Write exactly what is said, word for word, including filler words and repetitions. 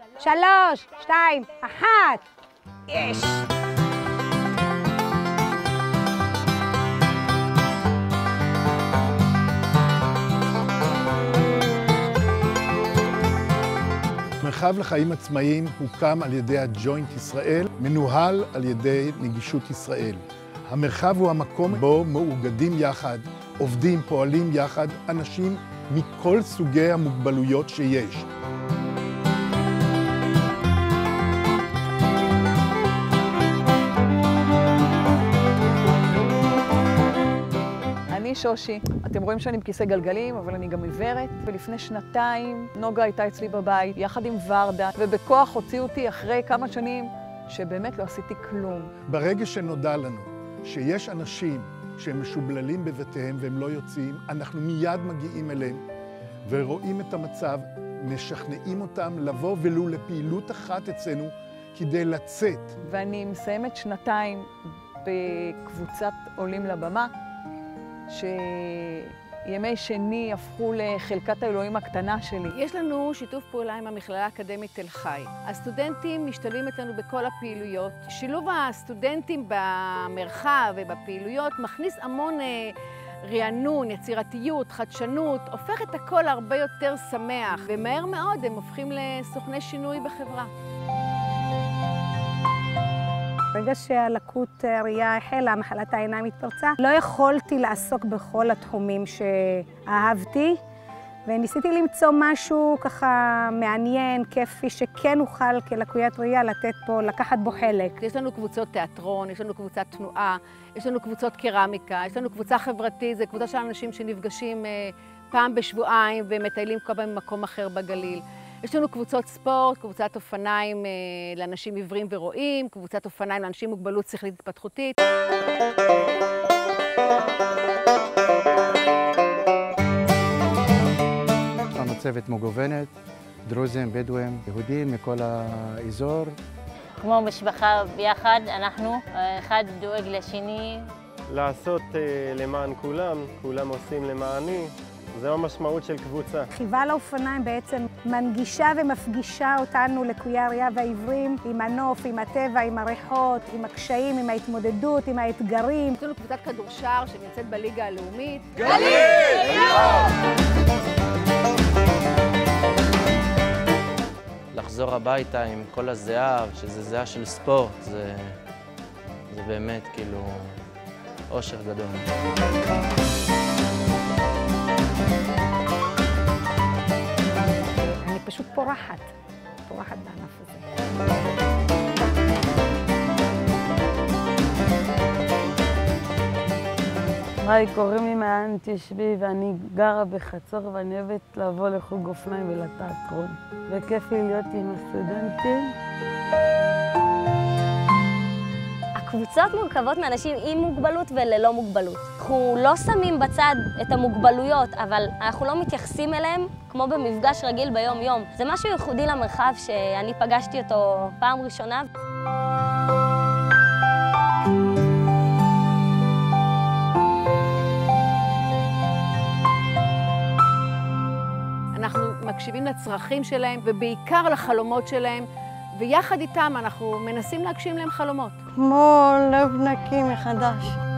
שלוש, שתיים, אחת. יש! מרחב לחיים עצמאיים הוקם על ידי הג'וינט ישראל, מנוהל על ידי נגישות ישראל. המרחב הוא המקום בו מאוגדים יחד, עובדים, פועלים יחד, אנשים מכל סוגי המוגבלויות שיש. אני שושי, אתם רואים שאני עם כיסא גלגלים, אבל אני גם עיוורת, ולפני שנתיים נוגה הייתה אצלי בבית, יחד עם ורדה, ובכוח הוציאו אותי אחרי כמה שנים שבאמת לא עשיתי כלום. ברגע שנודע לנו שיש אנשים שהם משובללים בבתיהם והם לא יוצאים, אנחנו מיד מגיעים אליהם ורואים את המצב, משכנעים אותם לבוא ולו לפעילות אחת אצלנו כדי לצאת. ואני מסיימת שנתיים בקבוצת עולים לבמה, שימי שני הפכו לחלקת האלוהים הקטנה שלי. יש לנו שיתוף פעולה עם המכללה האקדמית תל חי. הסטודנטים משתלבים אצלנו בכל הפעילויות. שילוב הסטודנטים במרחב ובפעילויות מכניס המון רענון, יצירתיות, חדשנות, הופך את הכל הרבה יותר שמח, ומהר מאוד הם הופכים לסוכני שינוי בחברה. ברגע שהלקות ראייה החלה, מחלת העיניים התפרצה, לא יכולתי לעסוק בכל התחומים שאהבתי, וניסיתי למצוא משהו ככה מעניין, כיפי, שכן אוכל כלקוית ראייה לתת פה, לקחת בו חלק. יש לנו קבוצות תיאטרון, יש לנו קבוצת תנועה, יש לנו קבוצות קרמיקה, יש לנו קבוצה חברתית, זו קבוצה של אנשים שנפגשים פעם בשבועיים ומטיילים כל פעם במקום אחר בגליל. יש לנו קבוצות ספורט, קבוצת אופניים לאנשים עיוורים ורואים, קבוצת אופניים לאנשים עם מוגבלות שכלית התפתחותית. יש לנו צוות מגוונת, דרוזים, בדואים, יהודים מכל האזור. כמו משפחה ביחד, אנחנו, אחד דואג לשני. לעשות למען כולם, כולם עושים למעני. זו המשמעות של קבוצה. רכיבה לאופניים בעצם מנגישה ומפגישה אותנו לקויי הראייה והעיוורים עם הנוף, עם הטבע, עם הריחות, עם הקשיים, עם ההתמודדות, עם האתגרים. יש לנו קבוצת כדורשר שנמצאת בליגה הלאומית. גליל! לחזור הביתה עם כל הזיעה, שזה זיעה של ספורט, זה, זה באמת כאילו אושר גדול. אני פשוט פורחת, פורחת בענף הזה. היי, קוראים לי מעיין תשבי ואני גרה בחצור ואני אוהבת לבוא לחוג אופניים ולתיאטרון. וכיף לי להיות עם הסטודנטים. הקבוצות מורכבות מאנשים עם מוגבלות וללא מוגבלות. אנחנו לא שמים בצד את המוגבלויות, אבל אנחנו לא מתייחסים אליהם כמו במפגש רגיל ביום-יום. זה משהו ייחודי למרחב שאני פגשתי אותו פעם ראשונה. אנחנו מקשיבים לצרכים שלהם ובעיקר לחלומות שלהם, ויחד איתם אנחנו מנסים להגשים להם חלומות. כמו לב נקי מחדש.